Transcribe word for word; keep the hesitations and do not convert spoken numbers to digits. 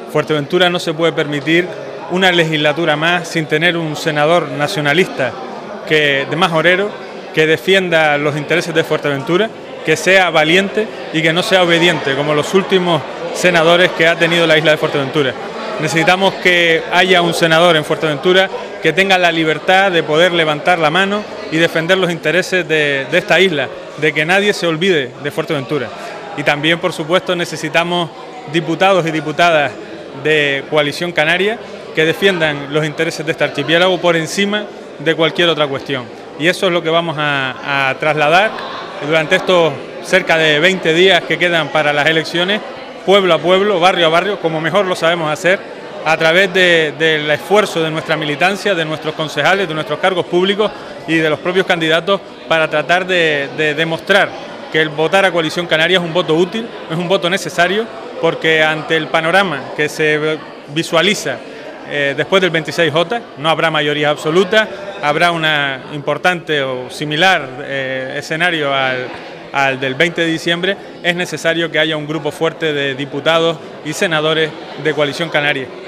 Fuerteventura no se puede permitir una legislatura más sin tener un senador nacionalista que, de Majorero, que defienda los intereses de Fuerteventura, que sea valiente y que no sea obediente, como los últimos senadores que ha tenido la isla de Fuerteventura. Necesitamos que haya un senador en Fuerteventura que tenga la libertad de poder levantar la mano y defender los intereses de, de esta isla, de que nadie se olvide de Fuerteventura. Y también, por supuesto, necesitamos diputados y diputadas de Coalición Canaria que defiendan los intereses de este archipiélago por encima de cualquier otra cuestión. Y eso es lo que vamos a, a trasladar durante estos cerca de veinte días que quedan para las elecciones, pueblo a pueblo, barrio a barrio, como mejor lo sabemos hacer, a través de, del esfuerzo de nuestra militancia, de nuestros concejales, de nuestros cargos públicos y de los propios candidatos, para tratar de, de demostrar que el votar a Coalición Canaria es un voto útil, es un voto necesario, porque ante el panorama que se visualiza eh, después del veintiséis J, no habrá mayoría absoluta, habrá una importante o similar eh, escenario al, al del veinte de diciembre, es necesario que haya un grupo fuerte de diputados y senadores de Coalición Canaria.